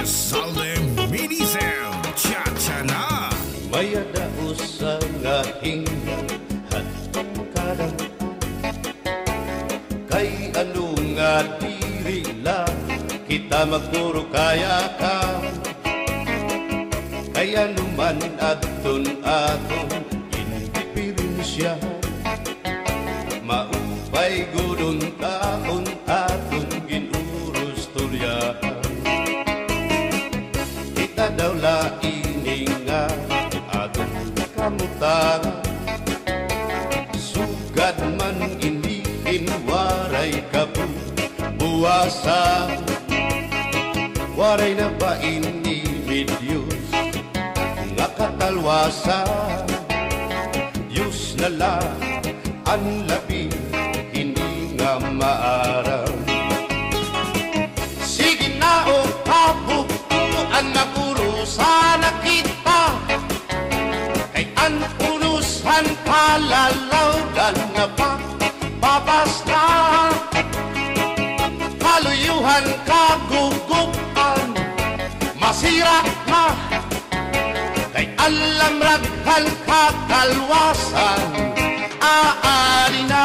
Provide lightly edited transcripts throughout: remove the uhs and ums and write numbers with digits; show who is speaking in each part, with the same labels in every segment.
Speaker 1: Salem Minisel Chachana
Speaker 2: Mayada usang ahing kadang kay ano nga diri lang kita magpuro kaya ka kaya naman aton indiferensya maupay gudon taon aton ginurus tulyahan kita daw laing nga aton kamutangan sugad man iniin waray kabuwasan waray na ba ini Diyos nga katalwasan Diyos na lang ang labi hindi nga maaram sige na o kabukuan magurusan na kita kay ang unusan palalawgan nga papasta kaluyuhan kagugupan masira na kay alam raghal kakalwasan aari na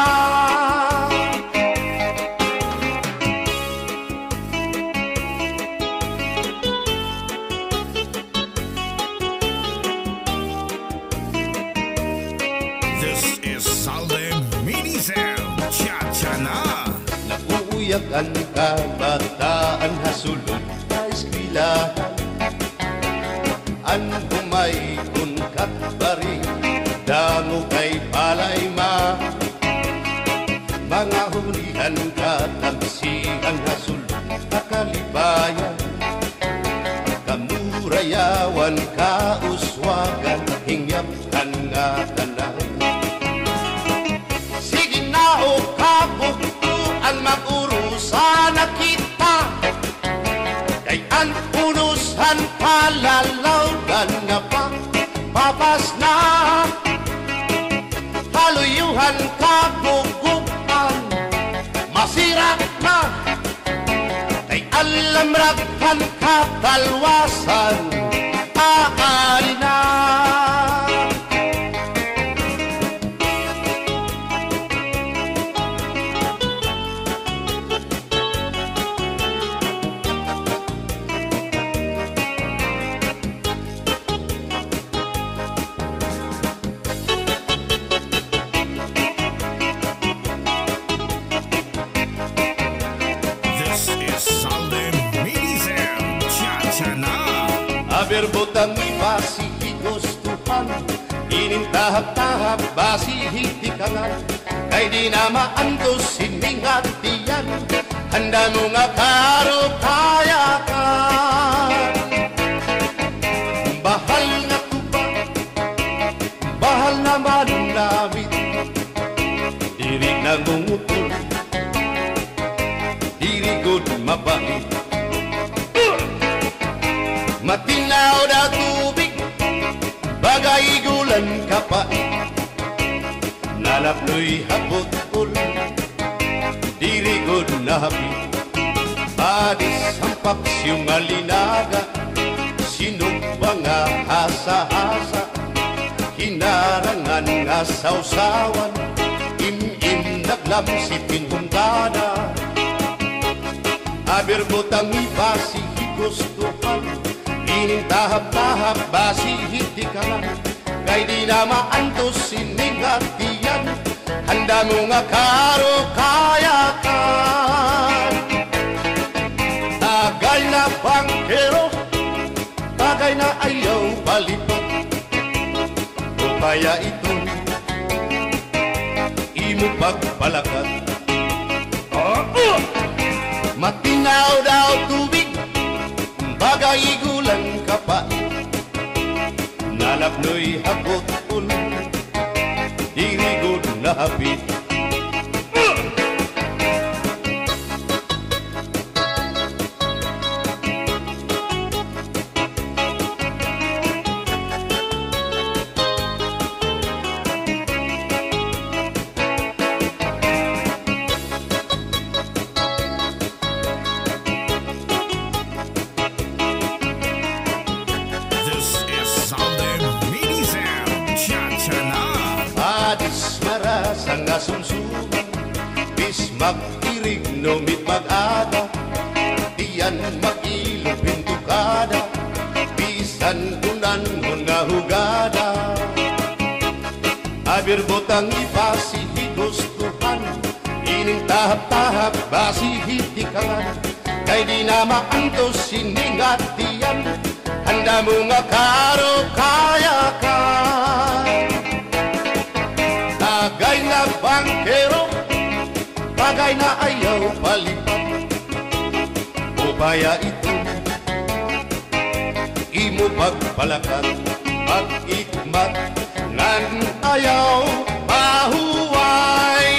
Speaker 1: This is Salem Minisel Chachana
Speaker 2: nauuyak ang kabataan hasulod na eskwelahan an humay kunkat bari damo kay palayma mga hulihan katamsihan hasulod na kalibayan kamurayawan kauswagan hingyapkan nga tanan sige na o kabukuan magurusan na kita kay ang unusan palalawgan nga papas na haluyuhan kagugupan masira na kay alam raghal katalwasan aari na berbotang basi higustuhan inintahap-tahap basi hitikangan kay di na maantos sining hatiyan handa mo nga karo kaya ka bahal na tuba bahal na manunamit diri na ngungutol diri good mabait matinaw na tubig, bagay gulan kapait nalapnoy hapot-ul, dirigod na hapit padis ang paksyong alinaga sinugba nga hasa-hasa hinarangan nga sausawan im-im naglamsipin hungkana aberbotang ibasi higustuhan inintahap-tahap basi hitikalan kay di na maantos sining hatiyan handa mo nga karo kayakan tagay na bangkero tagay na ayaw palipot o kaya ito imo pagpalakat matinaw daw tubig bagay gulang kapait nalapnoy hapot-ul dirigod na hapit mag-irig numit mag-ada, diyan mag-ilog pintukada, bisan kunan nga hugada. Abir botang ipasi higustuhan, ining tahap-tahap basi hitikangan, kay di na maantos siningatian, handa mo nga karo kaya ka. Tagay na bangkero, bagay na ayaw palipat, upaya ito imo pagpalakat, pag-ikmat ngan ayaw mahuway.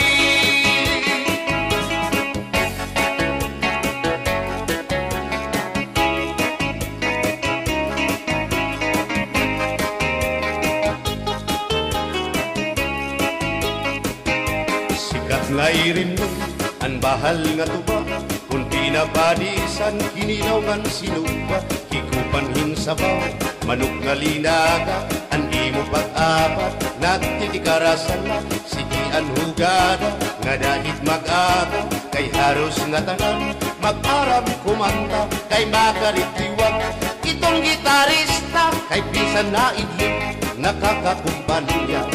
Speaker 2: Sikat nga irin mo ang bahal nga tuba, kung pinapadisan kinilaw ngan sinuba, hikupanhin sabaw manok nga linaga, ang imo pag-apat nagtitikarasan na, sige ang hugada nga dahit mag-aga, kay haros nga tanan mag-aram kumanta, kay makaritiwag itong gitarista, kay bisan na idlip nakakakumpanya.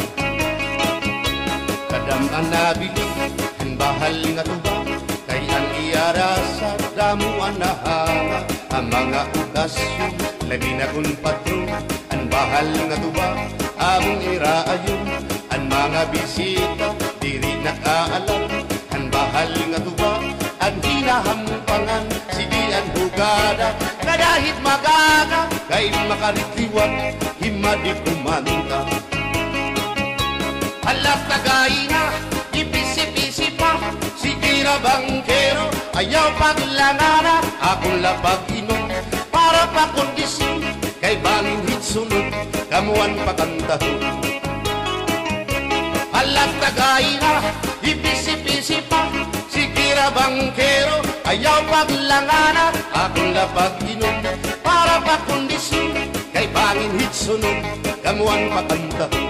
Speaker 2: Kadam ang nabili ang bahal nga tuba, kay ang iara sa damuan na hanga, ang mga okasyon labi na kung patron, ang bahal nga tuba among iraayon, ang mga bisita diri nakaalam, ang bahal nga tuba ang hinahampangan, sige ang hugada na dahit magaga, kay makaritiwag himadi kumanta. Halap tagay na ipisi-pisi pa, sige na bangkero ayaw paglangana, akong lapag inom para pa kondisyon, kay bangin hitsunod kamuan pakantahon. Halap tagay na ipisi-pisi pa, sige na bangkero ayaw paglangana, akong lapag inom para pa kondisyon, kay bangin hitsunod kamuan pakantahon.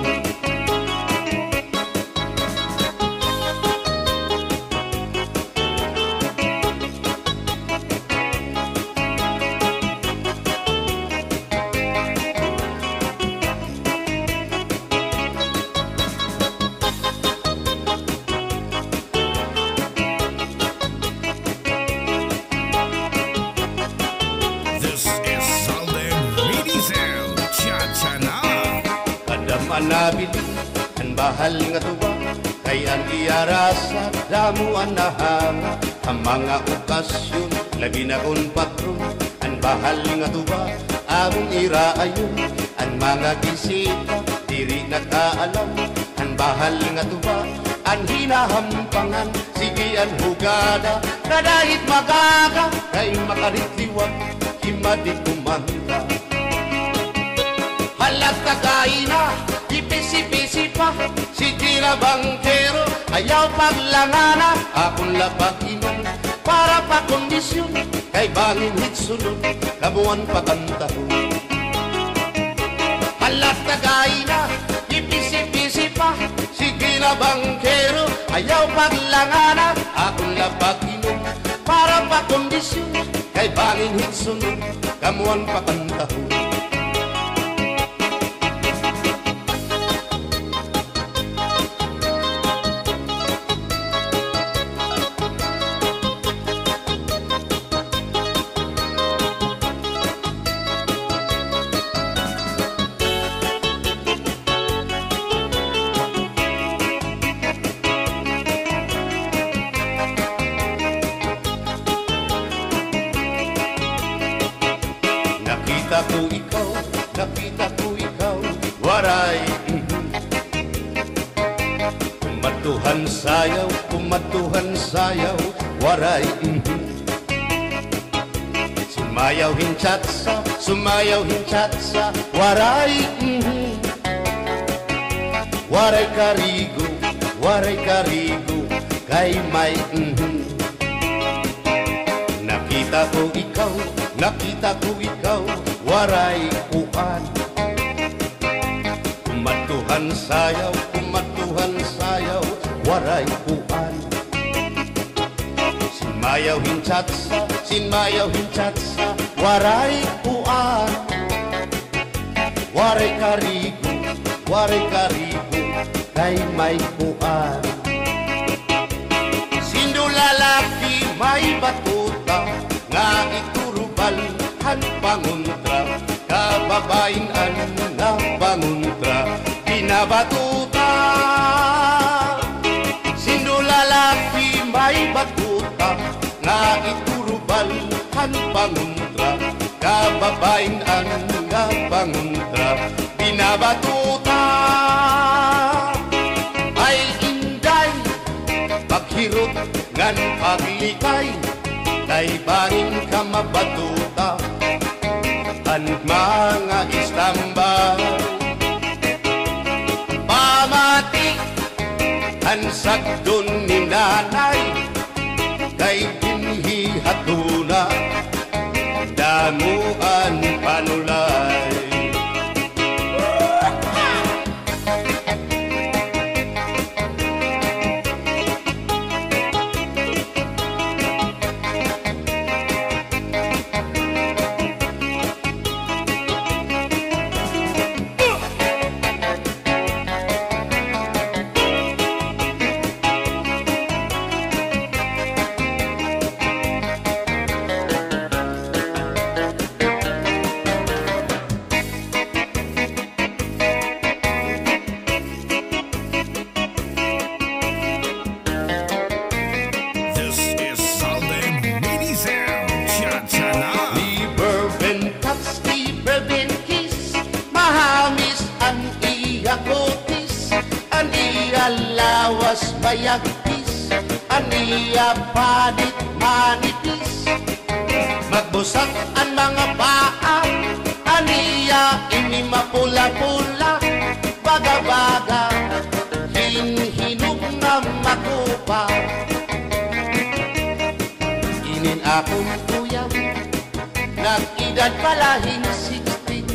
Speaker 2: Nabili ang bahal nga tuba, kay ang iara sa damuan na hanga, ang mga okasyon labi na kung patron, ang bahal nga tuba among iraayon, ang mga bisita diri nakaalam, ang bahal nga tuba ang hinahampangan, sige ang hugada na dahit magaga, kay makaritiwag himadi kumanta. Halat tagay na ipisi-pisi pa, sige na bangkero ayaw paglangana, akong lapag inom para pa kondisyon, kay bangin hitsunod kamuan pakantahon. Halat tagay na ipisi-pisi pa, sige na bangkero ayaw paglangana, akong lapag inom para pa kondisyon, kay bangin hitsunod kamuan pakantahon. Nakita ko ikaw, waray. Kumatuhan sayaw, waray. Sumayaw hinchatsa, waray. Waray karigo, kay may. Nakita ko ikaw, waray kuan. Kumatuhan sayaw, waray kuan. Mayaw hinchatsa, sin mayaw hinchatsa, waray puan. Waray karigo, kay may puan. Sino lalaki may batuta, nga iturubal han panguntra, kababayan nga panguntra, pinabatuta. Sino lalaki may batuta, nga iturubal han panguntra, kababayan nga panguntra, pinabatuta. Ay inday, paghirot ngan paglikay, kay barin ka mabatuta, ang mga istambay. Pamati, ang sagdon ni nanay, kay dinhi hatuna, damuan panulay. Lawas bayagpis, aniya panit manipis, magbusak ang mga paa, aniya ini mapula-pula, baga-baga, hinhinog na makupa. Inin akong kuya, nag-edad palahin 16,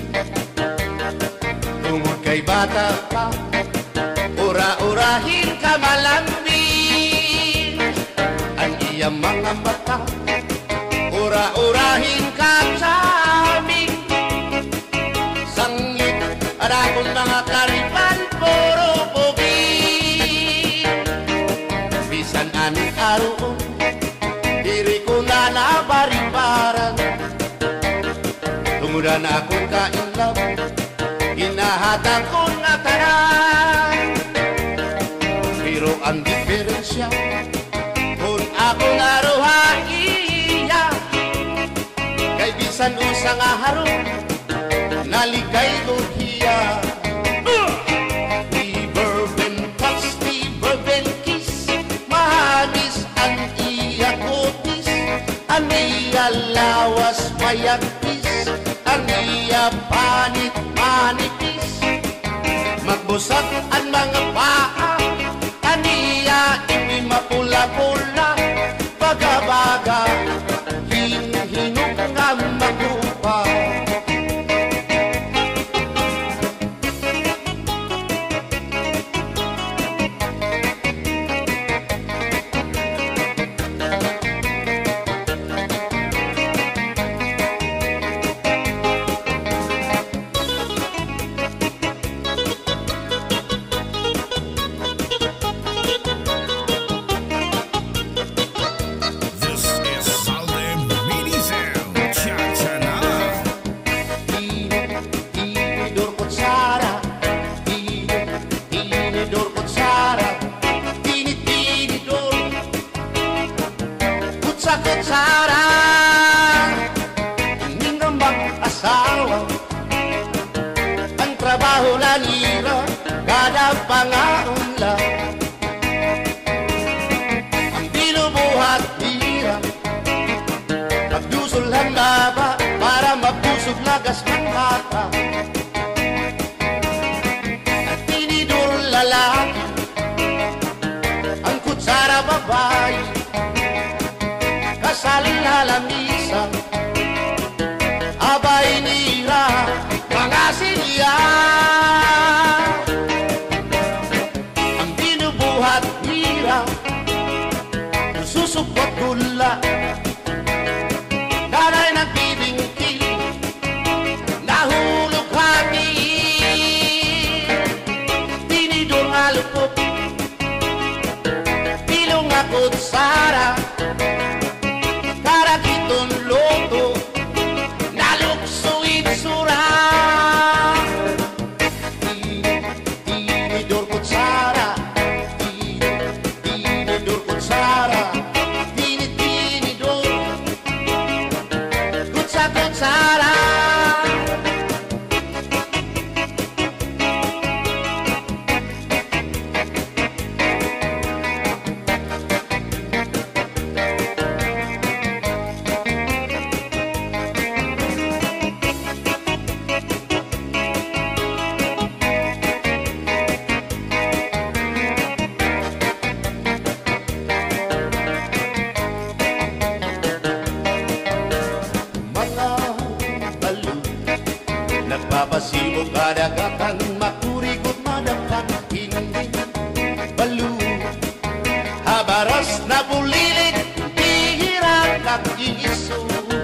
Speaker 2: tungod kay bata pa, ura-urahin ka malambing, ang iyang mga mata, ura-urahin ka saming, sangit at akong mga karipan, puro pugi. Bisan anong araw, diri ko na nabaribaran, tumudan akong kainlab, hinahatag ko na tanan. Pero ang diferensya, kung ako naruha iya, kay bisan usang aharong, naligay ko hiya. Never been touched, never been kissed, mahamis ang iya kutis, ang iya lawas mayagpis, ang iya panit manipis, magbusag ang mga paa, aniya ini mapula-pula, baga-baga, hinhinog nga makupa. Kutsara, hindi nga mag-asawa, ang trabaho na nila, kada pangaunla, ang binubuhat nila, magdusulhan laba, para mabusog lagas ng bata, at tinidor lalaki, ang kutsara babae, kasaling halamisa, abay nira, mga silya. Ang binubuhat nira, susupot gula, mapasibok kadagatan, makurigot madapan, hindi balu. Habaras na bulilit, bihira kag-iiso.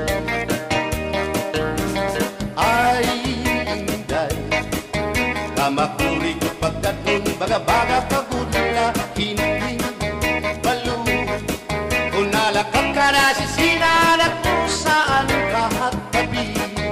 Speaker 2: Ay, inday, kamakurigot pagdaton, baga-baga pagudla, hindi balu. Kung nalakap ka na sisinanak kung saan kahat tabi.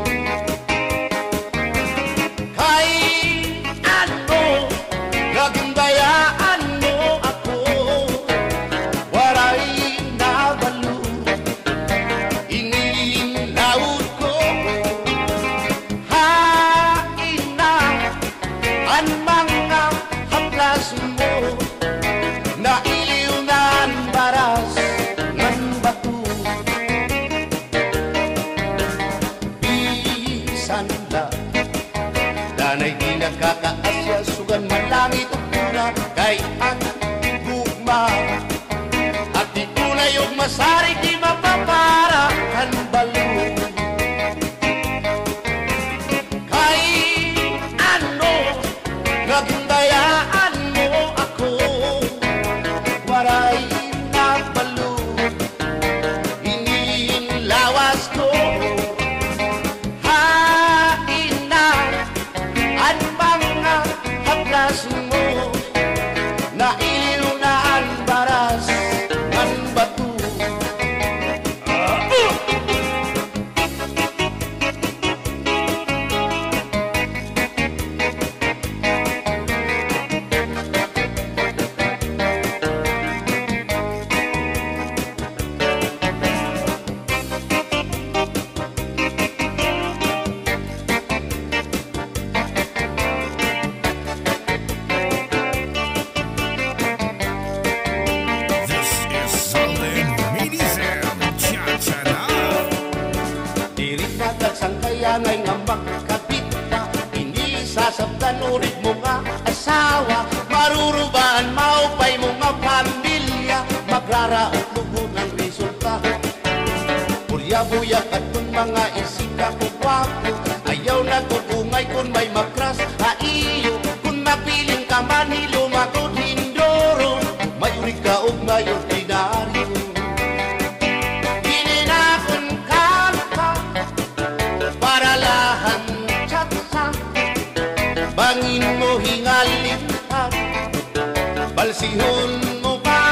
Speaker 2: Danay di nakakaasya, sugan man langit o pula, kay ang gugma. At di tunay o masarig, di mapapara ang balo. Kay ano, nagdayaan mo ako, waray na balo, inilawas ko. Mo na iliw na ang baras ng batu. Sangkayangay nga magkapit ka, hindi sasabtan ulit mo nga asawa. Marurubaan, maupay mo nga pamilya, magraraot lugo ng resulta. Pulya-buyak at kung mga isika ko gwapo, ayaw na kukungay kung may makras haiyo. Kung mapiling ka man hilumagod hindoro, mayuri ka o may ordinaryo. Bangin mo hingalitan, balsihon mo ba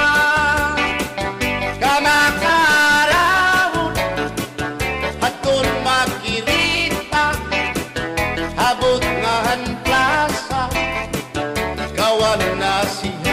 Speaker 2: kamakarawon, at kung makirita habot nga han plaza, kawan na siya.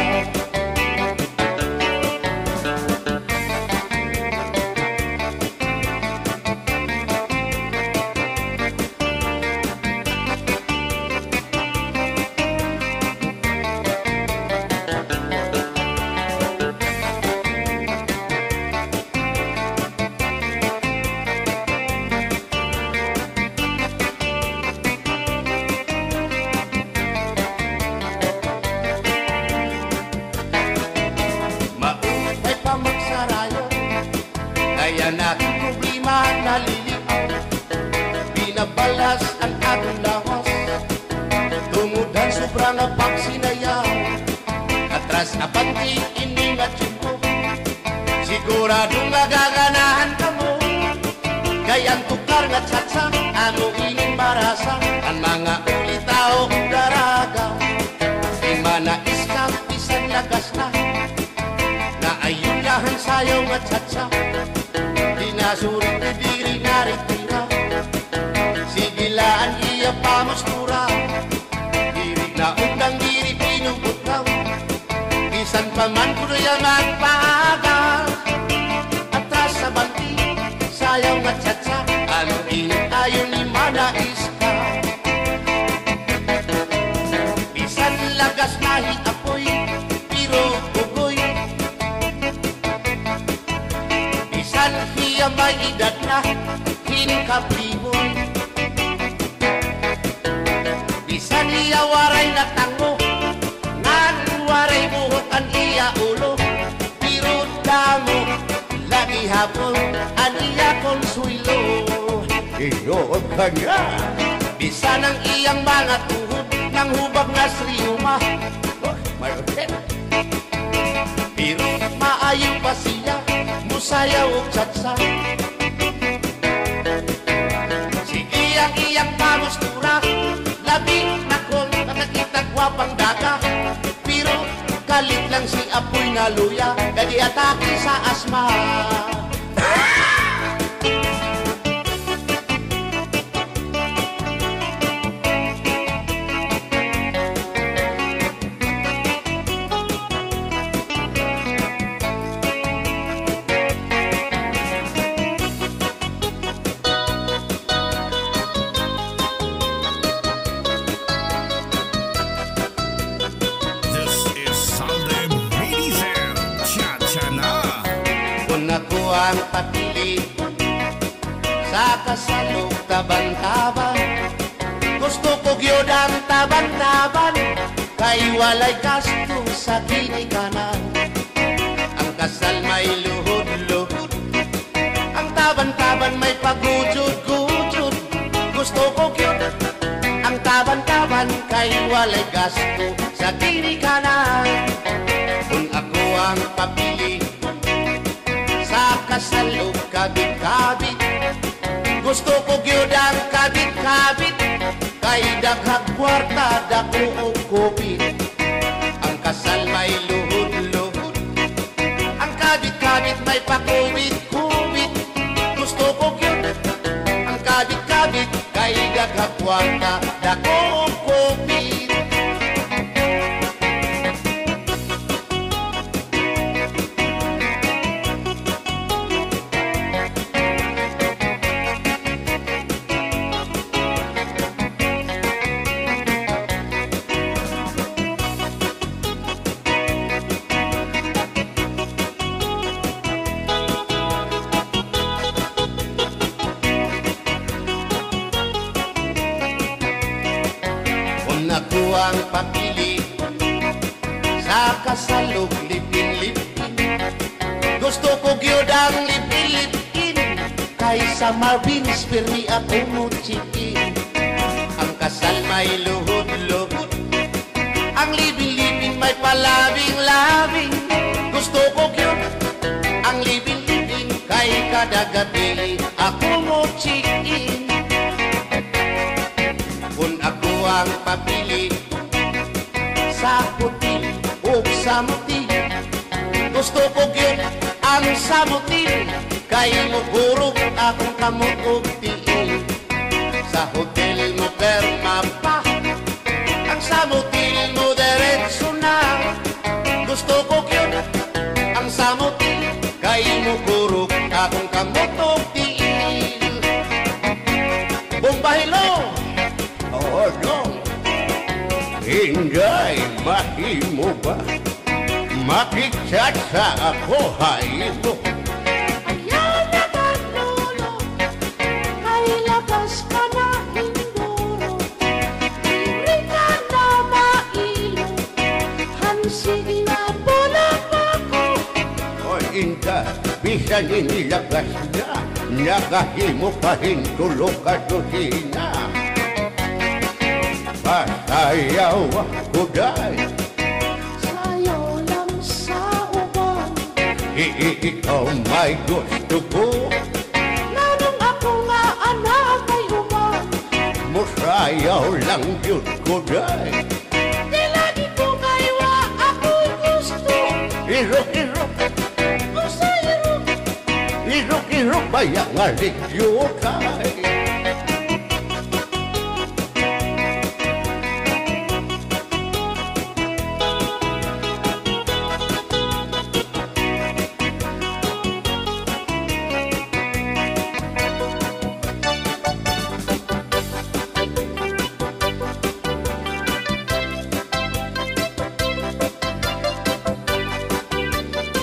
Speaker 2: Kaya natin problema nalilipaw, binabalas ang atong lawas, tungudan sobrang pagsinayaw. Atras na panti iningat ko, sigurado magaganahan ka mo. Kaya ang tukar nga tsatsa, ano ining marasa, ang mga ulitaw daraga. Di manais ka, isang lagas na, na ayun lahan sayaw nga tsatsa. Dinasurit na diri naritira, sigilaan iya pamustura. Diri na undang diri pinubutraw, bisan pa man kuya magpagal. Atras sa banti, sayaw nga tsatsa, ano init ayon ni manais ka. Bisan lagas nahi apoy, pero bugoy. Bisan hiya may edad na, hinkapriboy. Bisan iya waray na tango, ngan waray buhok ang iya ulo. Pero damo, lagi hapon, ang iya konsuelo. Iyo ka nga. Bisa ng iyang mga tuhod ng hubag na sriyuma. Pero maayo pa siya, musayaw o tsatsa. Sige ang iyang pamustura, labi na kong nakakita gwapang daga. Pero kalit lang si apoy na luya, kadi atake sa asma. Ako ang papili sa kasalog taban-taban. Gusto ko gyud ang taban-taban, kay walay gasto sa ginikanan. Ang kasal may luhod-luhod, ang taban-taban may pagujud-gujud. Gusto ko gyud ang taban-taban, kay walay gasto sa ginikanan. Kung ako ang papili sa kasalog kabit-kabit, gusto ko gyud ang kabit-kabit, kay daghang kwarta dako og kupit. Ang kasal may luhod-luhod, ang kabit-kabit may pakubit-kubit. Gusto ko gyud ang kabit-kabit, kay daghang kwarta dako og kupit. Ako ang papili sa kasalog lipin-lipin. Gusto ko gyud ang lipin-lipin, kaysa Marvin's pirmi ako mo chikin. Ang kasal may luhod-luhod, ang libin-libin may palabing-labing. Gusto ko gyud ang libin-libin, kay kada gabi ako mo chikin. Kung ako ang papili sa puti o sa muti, gusto ko gyud ang samuti, kay mugurog akong kamot og tiil. Sa hotel mo perma pa, ang samuti mo diretso na. Gusto ko gyud ang samuti, kay mugurog akong kamot og tiil. Bombahilo! Oh no, Inday, mahimo ba? Makichat sa ako, haymo.
Speaker 3: Ayaw na kanulo, kay labas ka na hinduro. Diri ka na mailo, hansig na bulang ako.
Speaker 2: O Inday, bisan inilagas na, nakahimo pa hintulog ka dosina. Pasayaw ako day,
Speaker 3: Sayaw lang sa uban,
Speaker 2: ikaw may gusto ko.
Speaker 3: nanong ako nga anak ay uban.
Speaker 2: Musayaw lang yun ko day.
Speaker 3: Di lagi ko kaywa ako'y gusto.
Speaker 2: Irok-irok,
Speaker 3: Musayro,
Speaker 2: irok-irok, bayang aligyo kay.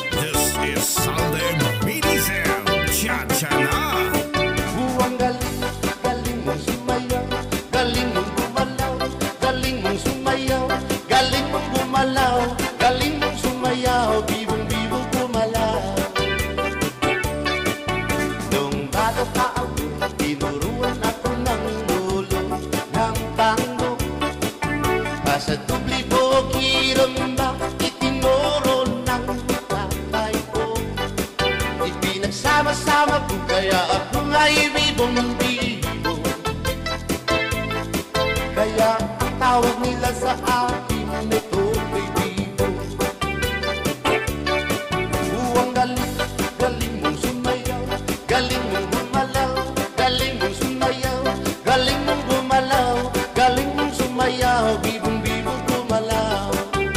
Speaker 1: This is Salde Minizel Cha-Cha-Na.
Speaker 2: Buwang galing Kaya ang tawag nila sa akin ito ay Bibo. Ang galing, galing mong sumayaw, galing mong gumalaw, galing mong sumayaw, galing mong gumalaw, galing mong sumayaw, bibong bibo gumalaw.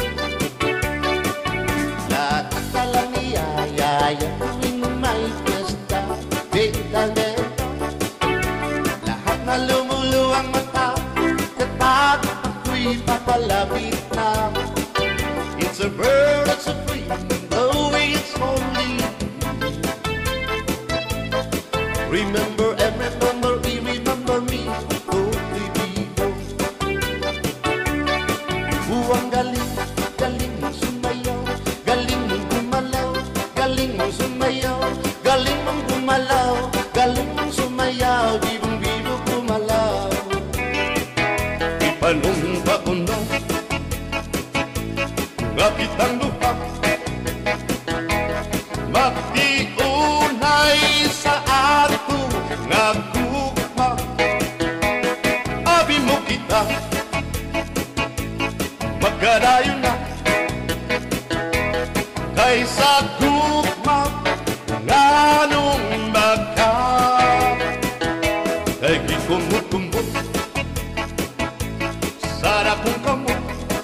Speaker 2: Lahat palang niyayaya tuwing may piyesta, beta-beta. Lahat na lumuluwang mata, kapag ako'y papalapit na. It's a bird that's a free, though it's only. Remember and remember, remember me, oh baby, oh. Ang galing, galing mong sumayaw, galing mong gumalaw, galing mong sumayaw, galing mong gumalaw, galing mong sumayaw, bibong bibo gumalaw. Ipanumpa ko na nga kitang lupa, magtiunay sa ato nga gugma. Abi mo kita, magkadayon na kaysa gugma nga nung magka. Kay gikumot-kumot sana kung kamot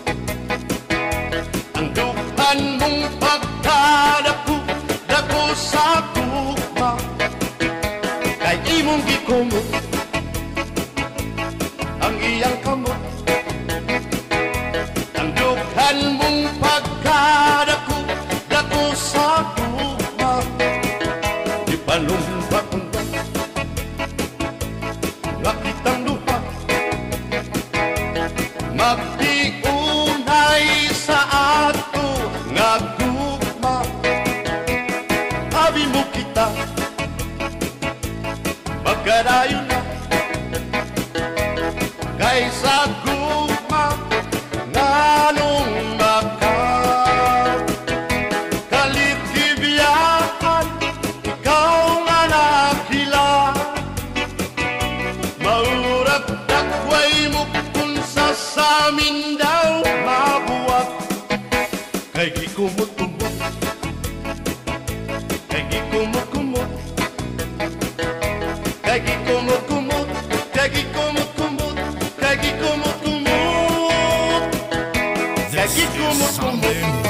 Speaker 2: ang dukan mong pagkadako dako sa gugma. Kay imong gikumot ang iyang kamot, ang dukan mong pagkadako dako sa gugma. Ipanumpa ko na nga kitang lupa, magtiunay sa ato nga gugma. Abi mo kita, magkadayon na kaysa gugma nga nung maka. Kalitibiyahan, ikaw nga nakila, maurat dakway mo kung sa amin daw mabuwag. Kay gikumot-kumot, kay gikumot-kumot, kay gikumot-kumot, kay gikumot-kumot, kay gikumot-kumot, kay
Speaker 1: This is
Speaker 2: gikumot-kumot.
Speaker 1: Salve